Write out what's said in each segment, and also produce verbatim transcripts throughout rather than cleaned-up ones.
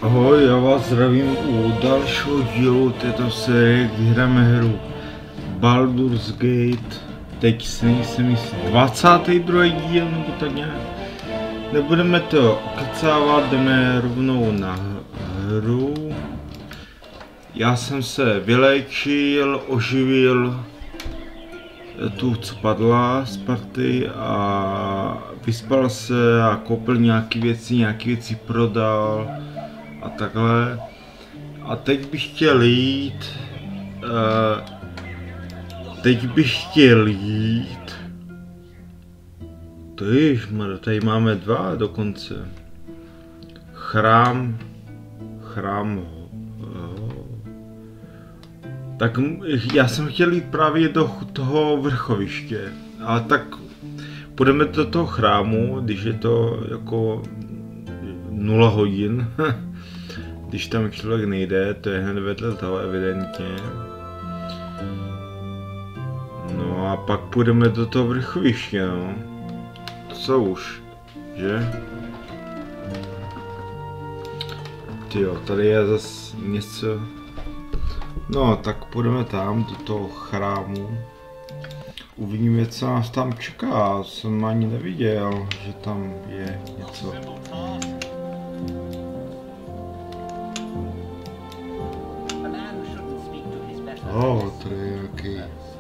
Ahoj, já vás zdravím u dalšího dílu této série, kdy hrajeme hru Baldur's Gate. Teď si nejsem jistý, dvacátý druhý díl nebo tak nějak. Nebudeme to kecávat, jdeme rovnou na hru. Já jsem se vyléčil, oživil tu, co padla z party a vyspal se a koupil nějaký věci, nějaký věci prodal a takhle. A teď bych chtěl jít, uh, teď bych chtěl jít, to ježmar, tady máme dva dokonce, chrám, chrám, uh, tak já jsem chtěl jít právě do toho vrchoviště, ale tak půjdeme do toho chrámu, když je to jako nula hodin. Když tam člověk nejde, to je hned vedle toho evidentně. No a pak půjdeme do toho vrchoviště, no. Co už, že? Tyjo, tady je zase něco. No, tak půjdeme tam, do toho chrámu. Uvidíme, co nás tam čeká. Jsem ani neviděl, že tam je něco. Oh, tady je nějaký.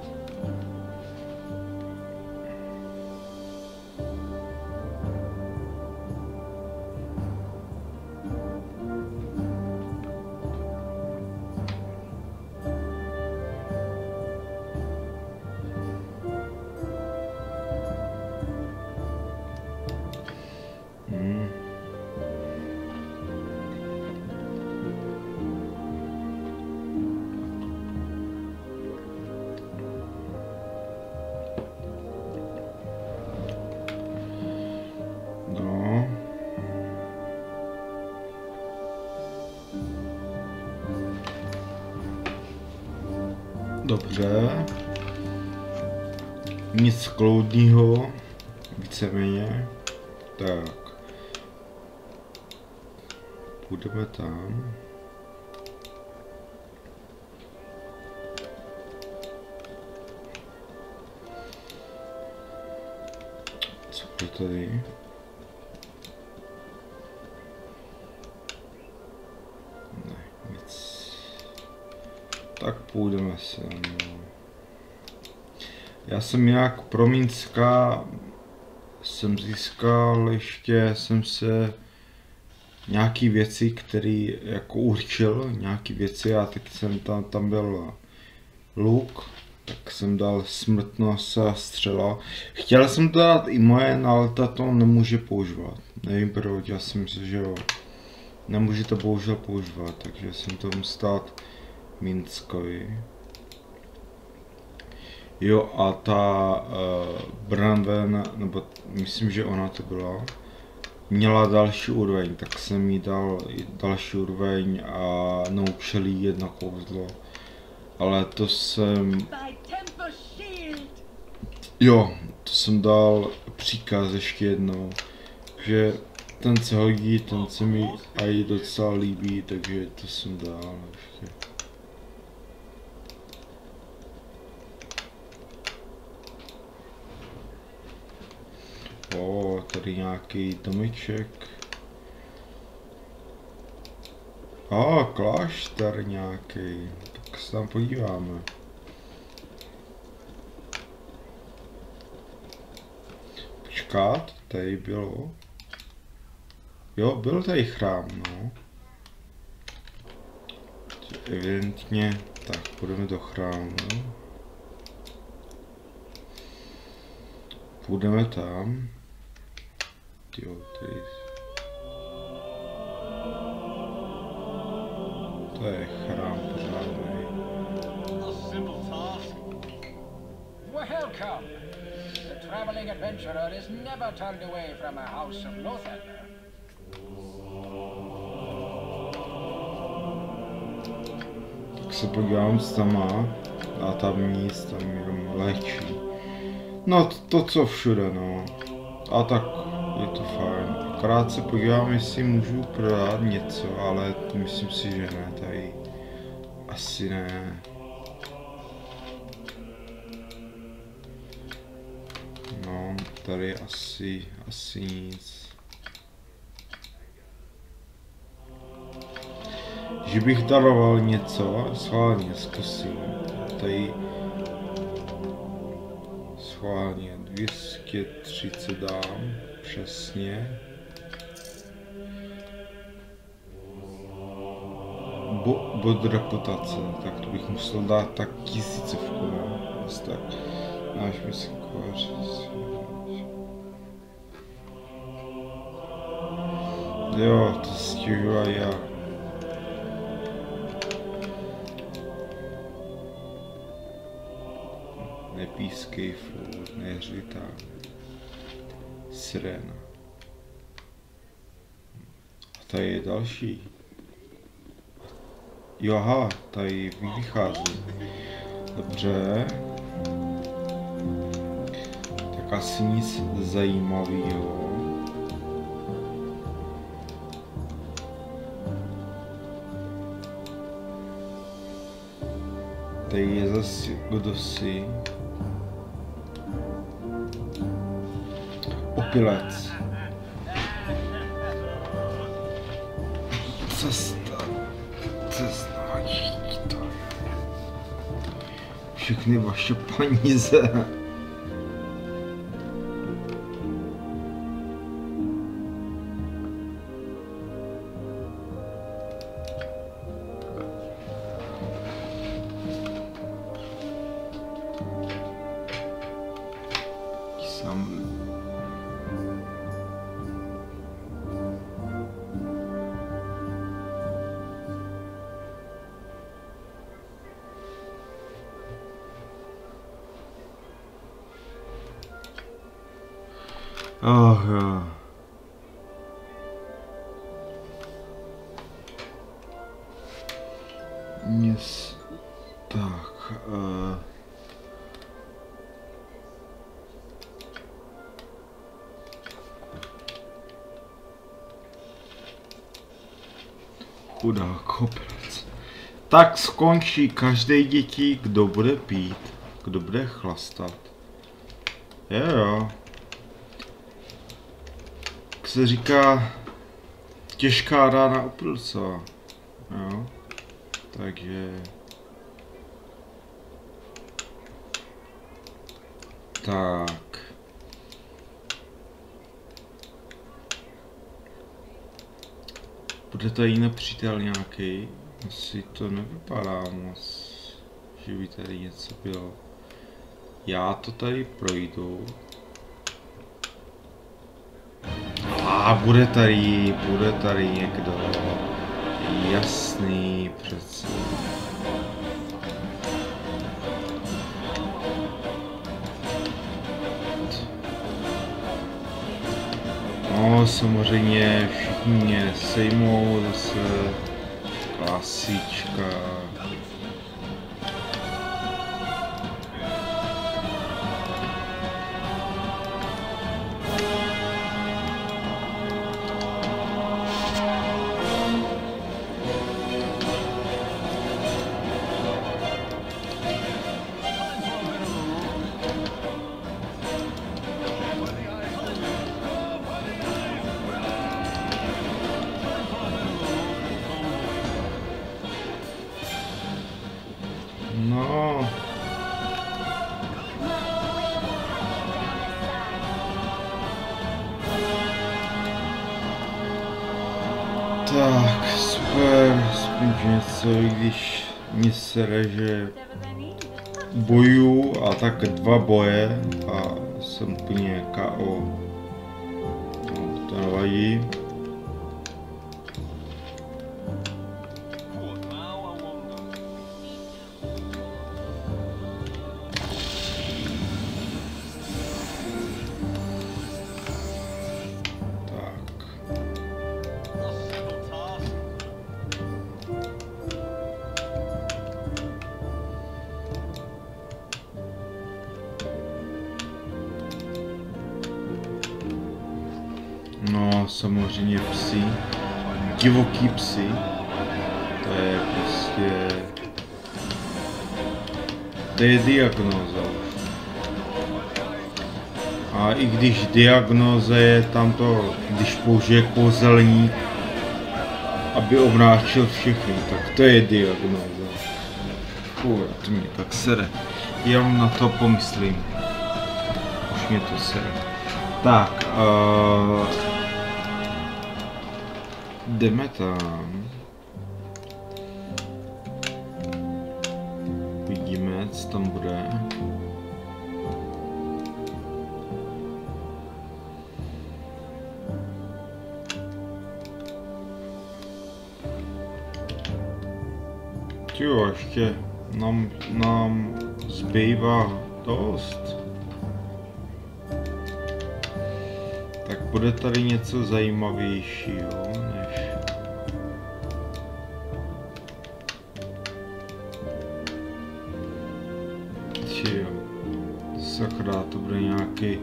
Hmm. No. Dobře. Nic kloudního, víceméně. Tak. Půjdeme tam. Co je tady? Ne, nic. Tak půjdeme sem. Já jsem nějak pro Minska jsem získal ještě, jsem se nějaký věci, které jako určil, nějaký věci a teď jsem tam, tam byl luk, tak jsem dal smrtnost a střela. Chtěl jsem to dát i moje, ale ta to nemůže používat. Nevím proč, já si myslím, že jo. Nemůže to bohužel používat, takže jsem to musel dát Minskovi. Jo a ta uh, Branwen, nebo myslím, že ona to byla, měla další úroveň, tak jsem jí dal další úroveň a naučil jí jedno kouzlo. Ale to jsem... Jo, to jsem dal příkaz ještě jednou, že ten se hodí, ten se mi aj docela líbí, takže to jsem dal ještě. O, tady nějaký domeček. A, klášter nějaký. Tak se tam podíváme. Počkat, tady bylo. Jo, byl tady chrám, no. Evidentně, tak půjdeme do chrámu. Půjdeme tam. Jo, tady. To je chrám pořádnej. Welcome. The traveling adventurer is never turned away from a house of Lothander. Tak se podívám, co tam má. A tam nic, tam jenom léčí. No to, to co všude, no. A tak je to fajn. Akorát se podívám, jestli můžu prodat něco, ale myslím si, že ne, tady asi ne. No, tady asi, asi nic. Že bych daroval něco, schválně zkusím. Tady schválně dvě stě třicet dám, přesně. Bo, bod reputace, tak to bych musel dát tak tisícovku, no. Tak, náš mi se kovařit. Jo, to stěžuji a já. Nepískej furt, neřlitá. Sirena. A tady je další. Jo, aha, tady vychází. Dobře. Tak asi nic zajímavého. Tady je zase kdosi. Opilec. Cesta. Cesta. To je. Všechny vaše peníze. Oh, jo. Yes. Tak. Uh... Chudák opilec. Tak skončí každý děti, kdo bude pít, kdo bude chlastat. Jo, jo. Jak se říká, těžká rána opilce. Jo. Takže... Tak. Bude tady nepřítel nějaký? Asi to nevypadá moc, že by tady něco bylo. Já to tady projdu. A bude tady, bude tady někdo. Jasný přece. No, samozřejmě všichni mě sejmou, zase klasička. No. Tak, super, aspoň něco, i když mi sere, že boju a tak dva boje a jsem úplně K O. No, to nevadí. No, samozřejmě psi, divoký psy, to je prostě, to je diagnóza už. A i když diagnóza je tam to, když použije kouzelník, aby omráčil všechny, tak to je diagnóza. Fuj, to mě tak sere. Jenom na to pomyslím. Už mě to sere. Tak, uh, jdeme tam. Vidíme, co tam bude. Jo, ještě nám, nám zbývá dost. Tak bude tady něco zajímavějšího, než... Čijo, sakra, to bude nějaký...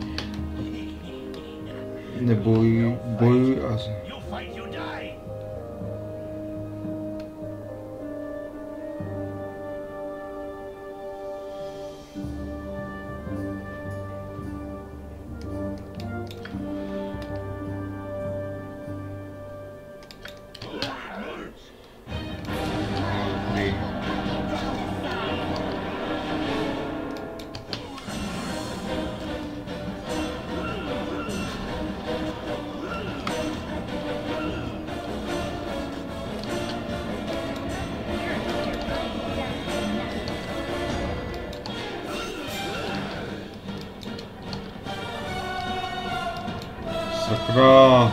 Neboj, boj a... Sakra.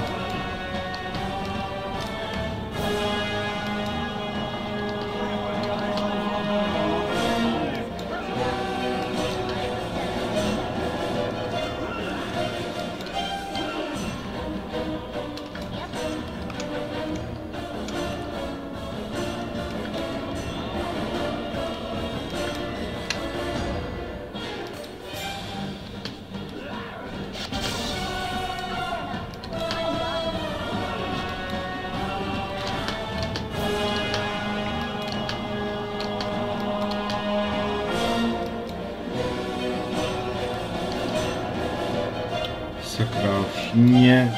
Sakra, všichni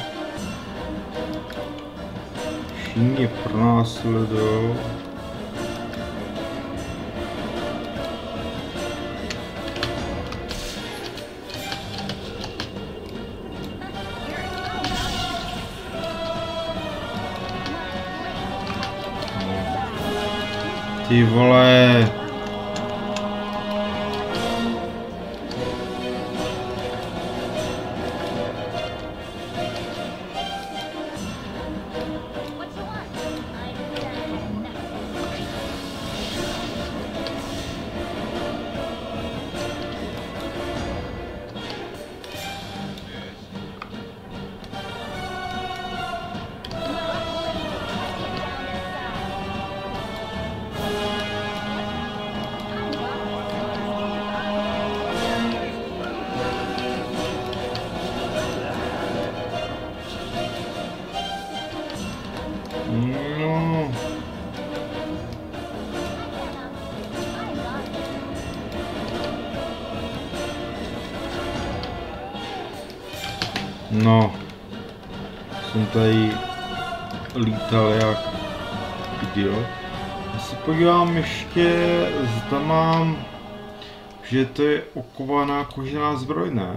všichni pronásledujou. Ty vole. No. No. Jsem tady lítal jak idiot. Já se podívám ještě, zda mám, že to je okovaná kožená zbroj, ne?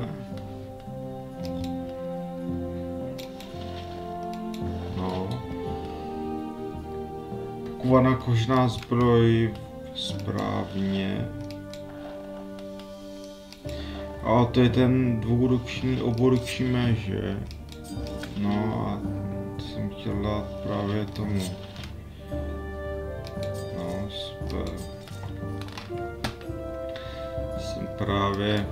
Okovaná kožená zbroj, správně. A to je ten dvouruční, oboruční meč, že? No a to jsem chtěl dát právě tomu. No, super. Jsem právě...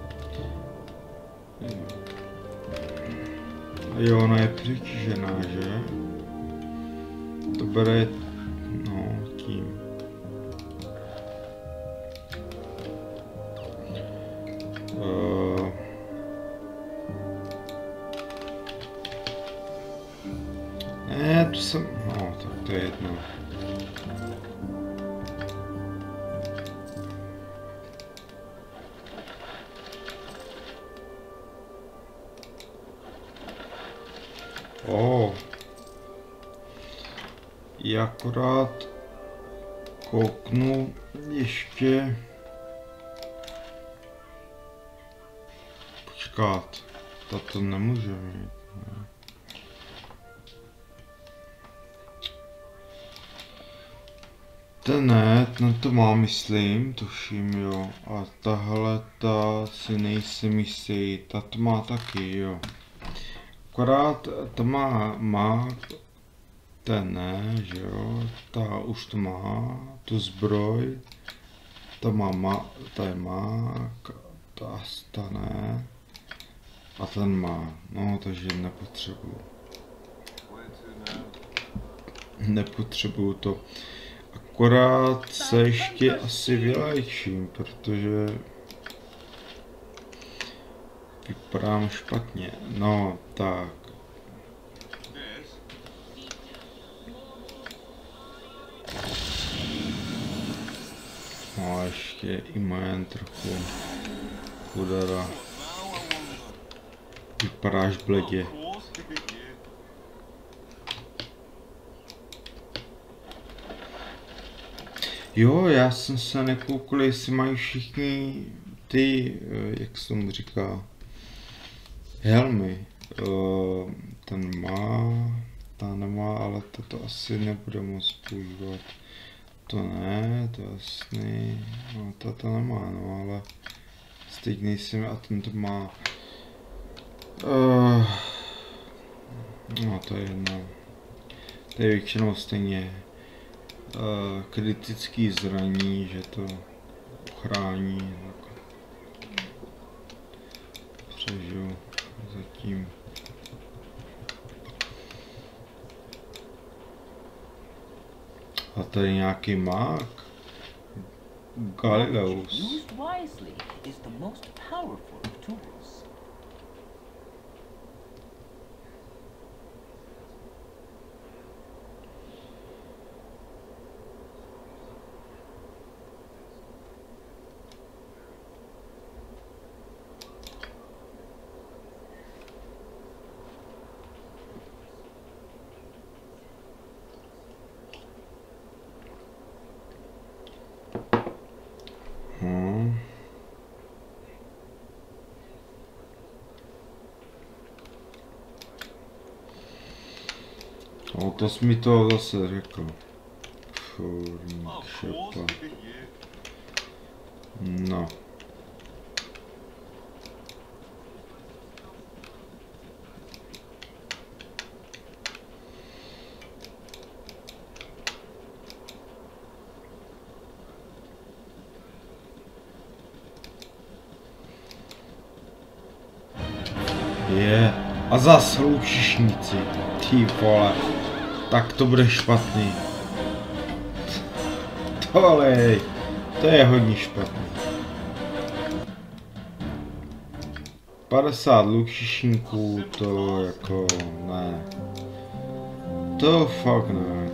A jo, ona je přetížená, že? To bere... No, tím. Uh, jsem, no, tak to je jedno. O, já akorát kouknu ještě. Počkat, to nemůže mít. Ne. Ten ne, ten to má, myslím, tuším, jo. A tahle ta si nejsem jistý, ta to má taky, jo. Akorát ta má, má, ten ne, že jo, ta už to má, tu zbroj, ta má, má ta je má, ta, ta ne, a ten má, no, takže nepotřebuju. Nepotřebuju to. Akorát se ještě asi vylečím, protože vypadám špatně. No, tak. No, ještě i jmén trochu. Chudara. Vypadáš bledě. Jo, já jsem se nekoukl, jestli mají všichni ty, jak se tomu říká, helmy. Ten má, ta nemá, ale to, to asi nebude moc používat. To ne, to je jasný, no ta to nemá, no ale teď nejsem a ten to má. Uh, no to je jedno, to je většinou stejně. Uh, kritický zraní, že to ochrání, tak přežiju zatím. A tady nějaký mák, Galileus. Hmm. No to jsi mi to zase řekl. Furník šepa. No. Je, a zas loučišníci, ty vole, tak to bude špatný. Tohle, to je hodně špatný. padesát loučišníků, to jako ne. To fakt ne.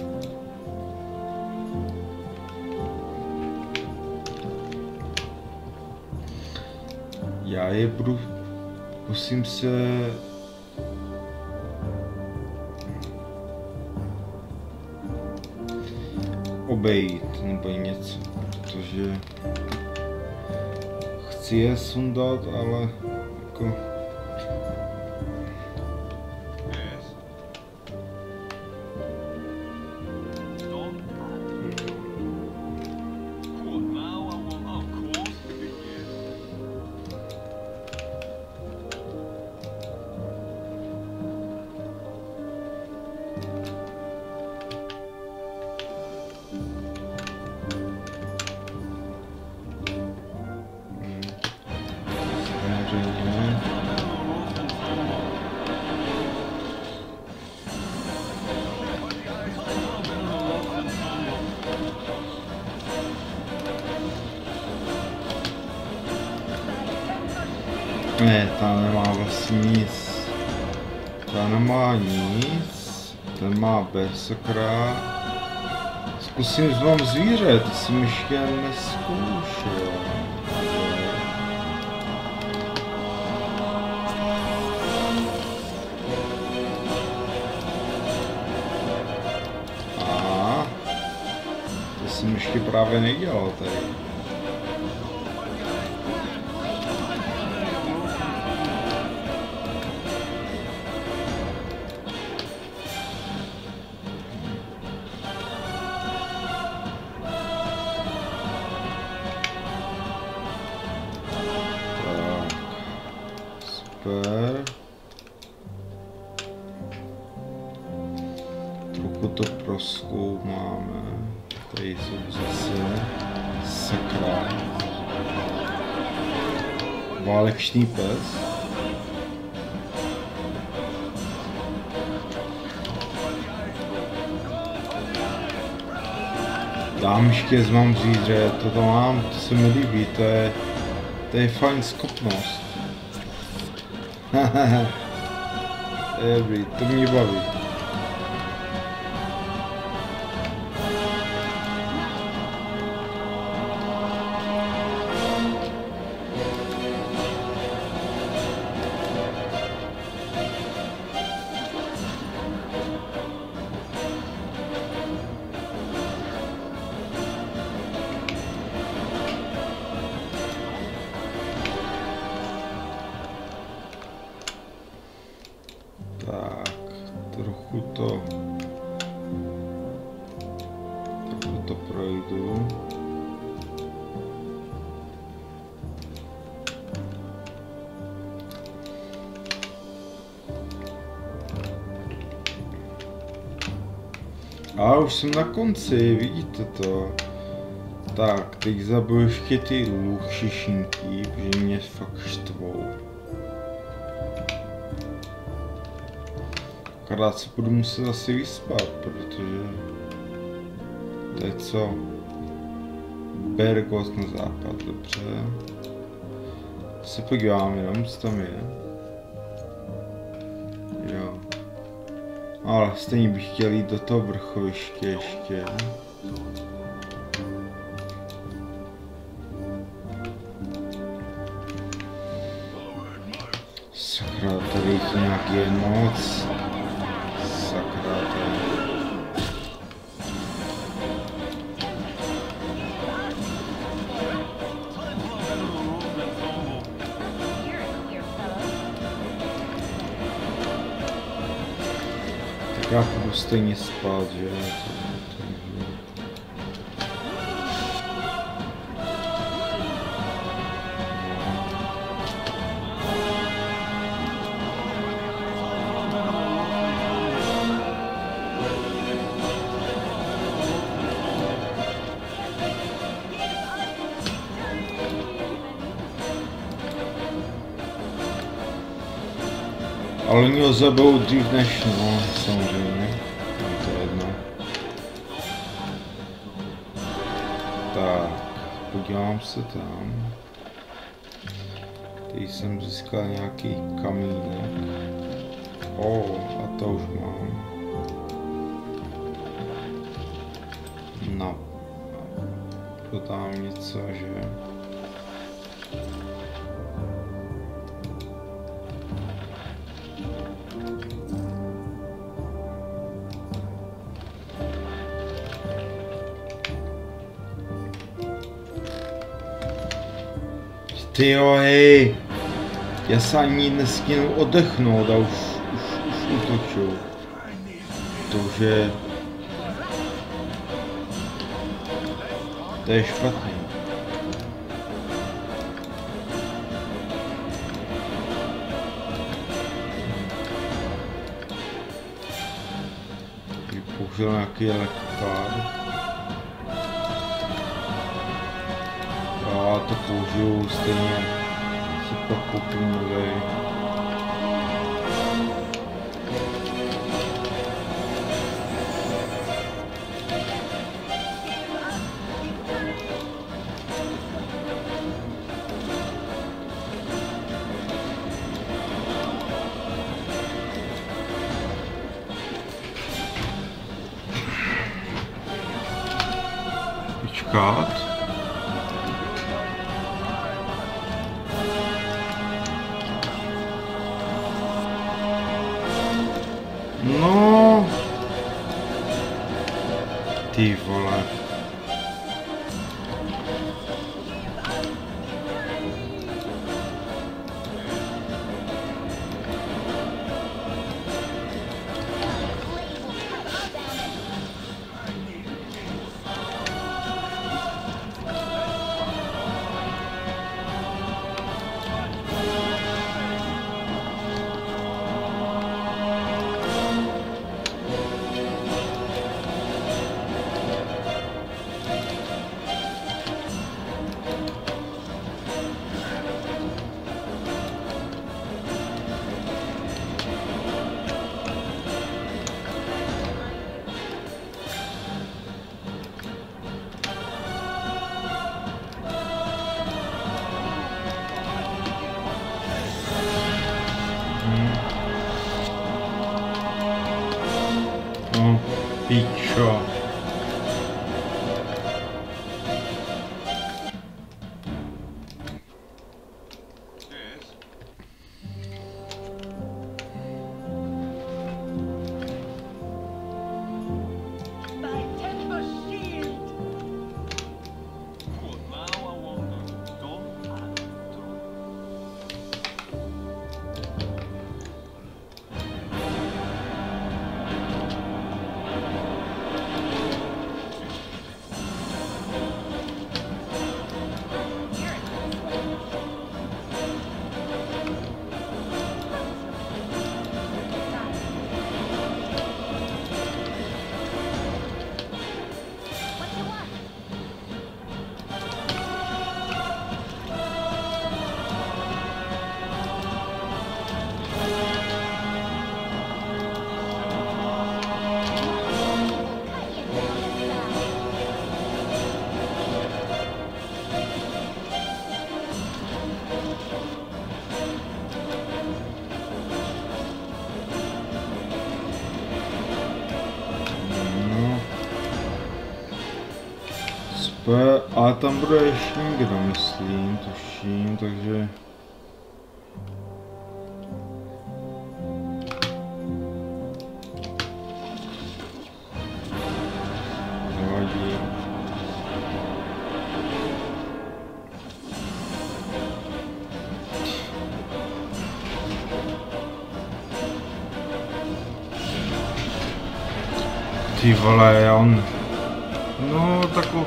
Já je budu... Musím se obejít nebo něco, protože chci je sundat, ale jako ne, ta nemá vlastně nic. Ta nemá nic. Ten má berserkera. Zkusím zlom zvíře, to jsem ještě neskoušel. A to jsem ještě právě nedělal tady. Trochu to prozkoumáme. Tady jsou zase sakra. Válečný pes. Dámště mám zvíře, toto mám, to se mi líbí, to je, to je fajn schopnost. Hahaha, to je dobrý, to mě baví. Tak, trochu to, trochu to projdu. A už jsem na konci, vidíte to. Tak, teď zabiju ještě ty luchišinky, protože mě fakt štvou. Akorát se budu muset asi vyspat, protože to je co? Bergos na západ, dobře. Se podívám jenom, co tam je. Jo. Ale stejně bych chtěl jít do toho vrchoviště ještě. Sakra, tady jich nějak je moc. Sakra, tady. Tak já budu stejně spát, že? Ale oni ho zabijou dřív než, no, samozřejmě, to je jedno. Tak, podívám se tam. Teď jsem získal nějaký kamínek. O, a to už mám. No, dodám něco, že? Ty jo, hej, já se ani nestihnu oddechnout a už, už, už útočil. To už je... To je špatný. Použil nějaký elektrár. Já to použiju stejně, si pak koupím novej. počkat. No. Ty vole. No, pičo. Ale tam bude ještě někdo, myslím, tuším, takže... Nevadí. Ty vole, on... No, takový...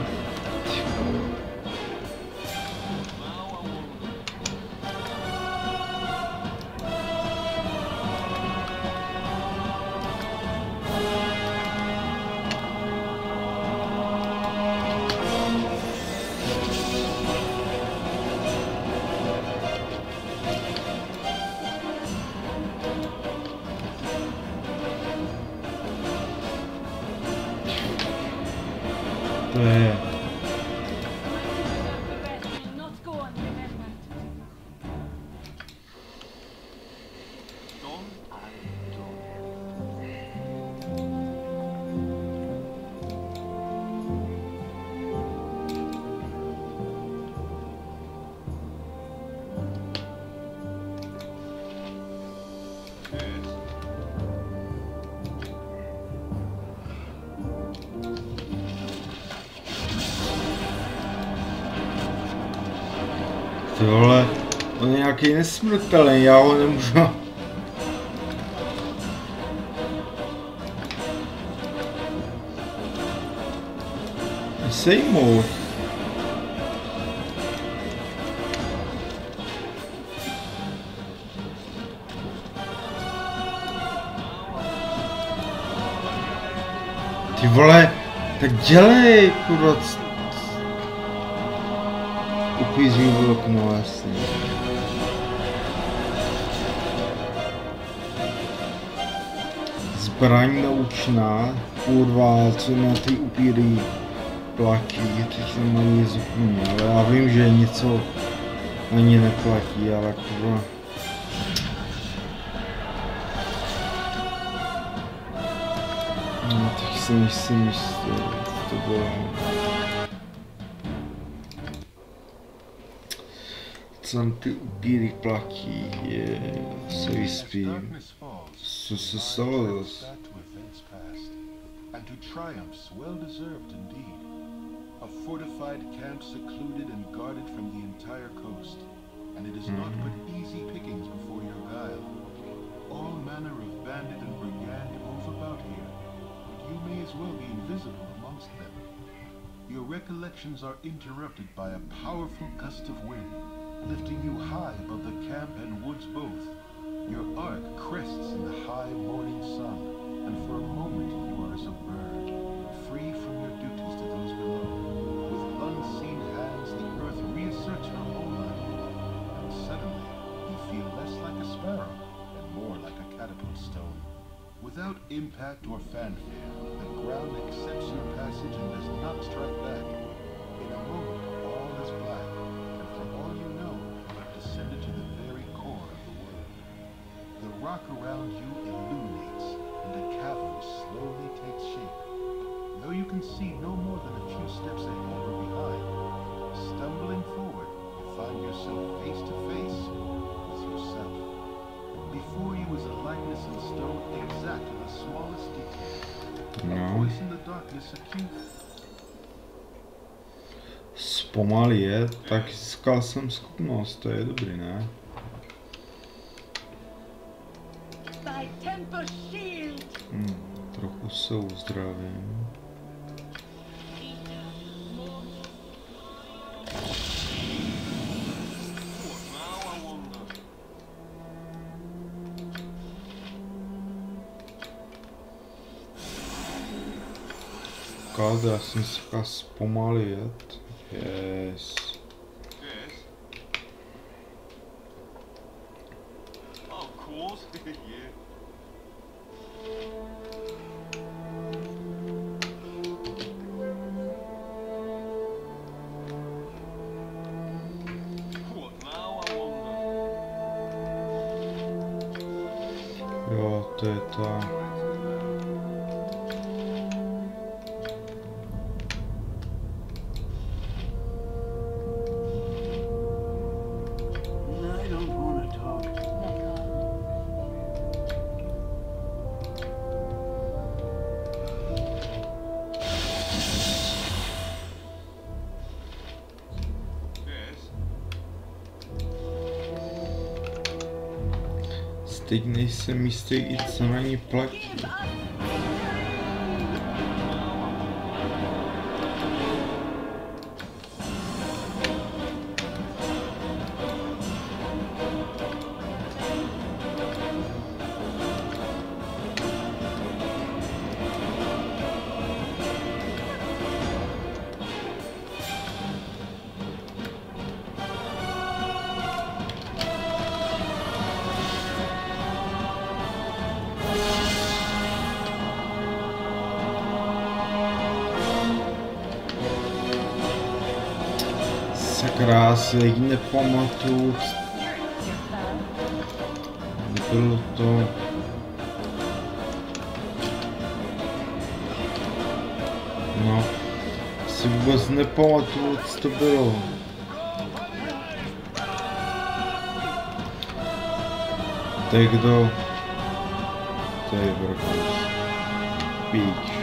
To je... Ty vole, on je nějaký nesmrtelný, já ho nemůžu... Sejmout. Ty vole, tak dělej, kurva. Uklízí okno, jasně. Zbraň naučná, kurva, co na ty upíry platí, teď se mají zupně, ale já vím, že něco ani neplatí, ale kurva. No, teď jsem si myslel, to bylo... Jsem ty upíry platí, je, se vyspím. Co se stalo zase? And to triumphs well deserved indeed. A fortified camp secluded and guarded from the entire coast, and it is not but easy pickings before your guile. All manner of bandit and brigand move about here, but you may as well be invisible amongst them. Your recollections are interrupted by a powerful gust of wind, lifting you high above the camp and woods both. Your arc crests in the high morning sun, and for a moment you are as a bird, free from your duties to those below. With unseen hands, the earth reasserts her homeland, and suddenly you feel less like a sparrow and more like a catapult stone. Without impact or fanfare, the ground accepts your passage and does not strike back. In a moment, all is black, and for all you know, you have descended to the very core of the world. The rock around you illuminates, and a cavern slowly takes shape. Though you can see no more than a few steps ahead or behind, stumbling forward, you find yourself face to face with yourself. Before you is a likeness in stone exact to the smallest detail. A voice in the darkness acute. Zpomalí je, tak získal jsem schopnost, to je dobrý, ne? Hmm, trochu se uzdravím. Káda, já jsem se chtěl zpomalit. Yes. Yes. Oh, of course. Yeah. What now, I wonder? Jo, to je ta. Teď nejsem jistý, i co na ní platí. Sakra, si jedině nepamatuju. Bylo to... No, si vůbec nepamatuju, co to bylo. To je kdo? To je vrchol. Píč.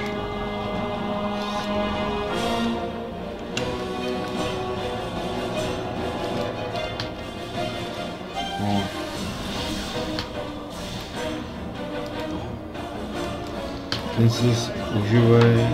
Ten se zase uživej.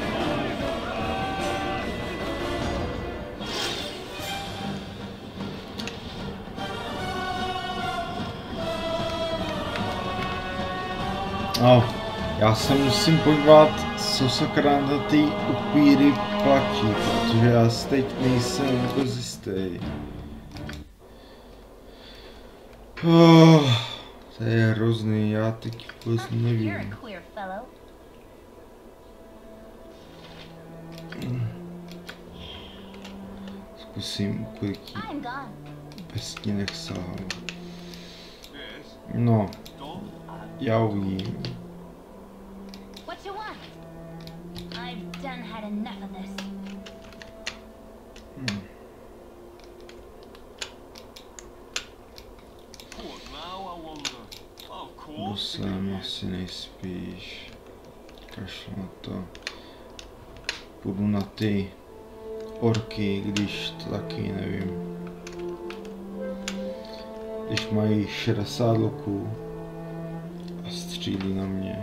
No, já se musím podívat, co sakra na ty upíry platí, protože já si teď nejsem vůbec jistý. Oh, to je hrozný, já teď vůbec nevím. Zkusím uklidit bez tí nechsal. No, já uvidím. Hmm. sem asi nejspíš. Kašlu na to. Půjdu na ty orky, když to taky nevím. Když mají šedesát loků a střílí na mě,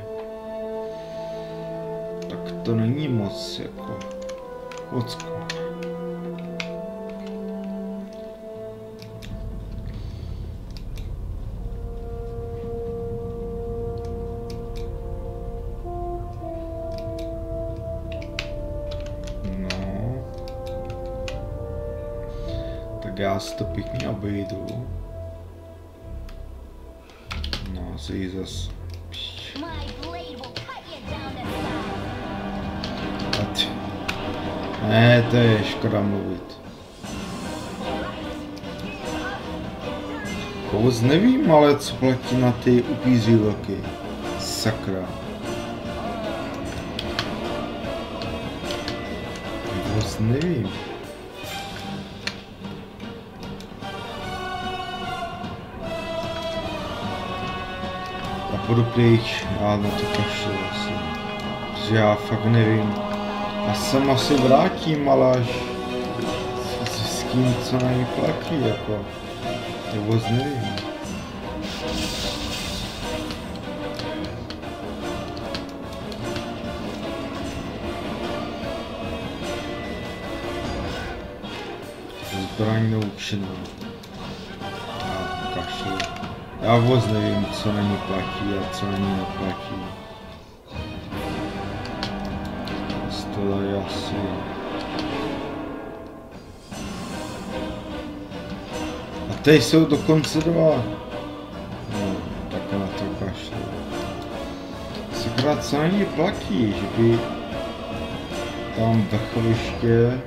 tak to není moc jako mocko. Já si to pěkně obejdu. No, si ji zas... Ne, to je škoda mluvit. Vůbec nevím, ale co platí na ty upíří vlky. Sakra. Vůbec nevím. Půjdu pryč, já na to kašlu asi, protože já fakt nevím. Já se asi vrátím, ale až s tím, co na ní platí, jako, to vůbec nevím. Zbraň naučená. Já kašlu. Já vůbec nevím, co na ní platí a co na ní neplatí. To je asi... A teď jsou dokonce dva. No, tak na to kašlu. Sakra, co na ní platí, že by tam vrcholiště...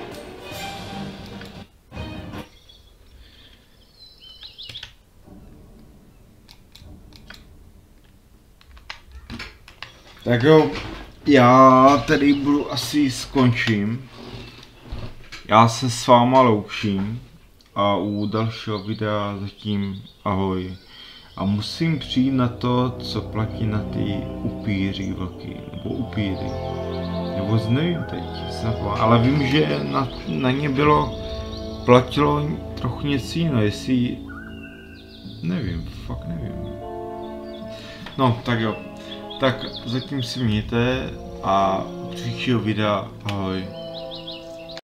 Tak jo, já tady budu asi skončím. Já se s váma loučím a u dalšího videa zatím ahoj. A musím přijít na to, co platí na ty upíří vlky, nebo upíry. Nebo nevím teď, ale vím, že na, na ně bylo, platilo trochu něco jiného, jestli, nevím, fakt nevím. No, tak jo. Tak zatím si mějte a u příštího videa ahoj.